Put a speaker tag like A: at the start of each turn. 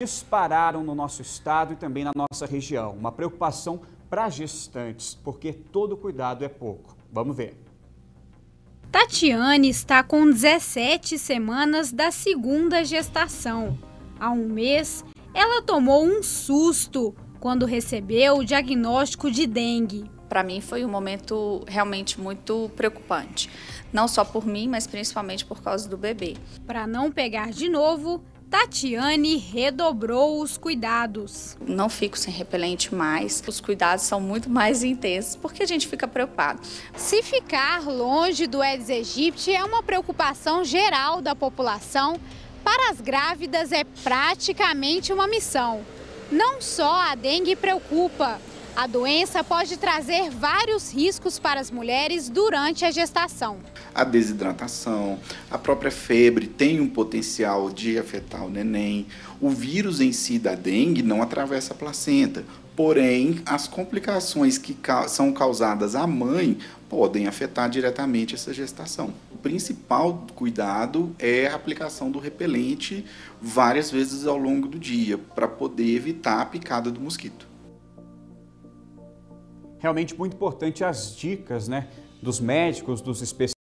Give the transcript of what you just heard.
A: dispararam no nosso estado e também na nossa região. Uma preocupação para gestantes, porque todo cuidado é pouco. Vamos ver.
B: Tatiane está com 17 semanas da segunda gestação. Há um mês, ela tomou um susto quando recebeu o diagnóstico de dengue.
C: Para mim foi um momento realmente muito preocupante, não só por mim, mas principalmente por causa do bebê.
B: Para não pegar de novo, Tatiane redobrou os cuidados.
C: Não fico sem repelente mais, os cuidados são muito mais intensos, porque a gente fica preocupado.
B: Se ficar longe do Aedes aegypti é uma preocupação geral da população, para as grávidas é praticamente uma missão. Não só a dengue preocupa. A doença pode trazer vários riscos para as mulheres durante a gestação.
D: A desidratação, a própria febre tem um potencial de afetar o neném. O vírus em si da dengue não atravessa a placenta, porém as complicações que são causadas à mãe podem afetar diretamente essa gestação. O principal cuidado é a aplicação do repelente várias vezes ao longo do dia, para poder evitar a picada do mosquito.
A: Realmente muito importante as dicas, dos médicos, dos especialistas.